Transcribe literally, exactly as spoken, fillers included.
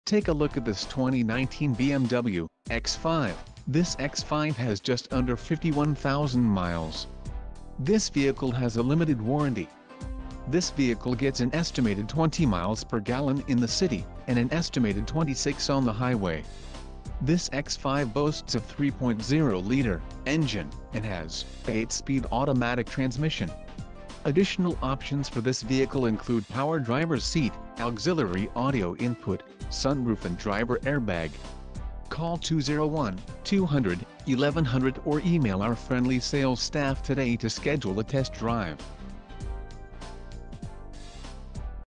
Take a look at this twenty nineteen B M W X five. This X five has just under fifty-one thousand miles. This vehicle has a limited warranty. This vehicle gets an estimated twenty miles per gallon in the city, and an estimated twenty-six on the highway. This X five boasts a three point oh liter engine, and has an eight-speed automatic transmission. Additional options for this vehicle include power driver's seat, auxiliary audio input, sunroof and driver airbag. Call two oh one, two hundred, eleven hundred or email our friendly sales staff today to schedule a test drive.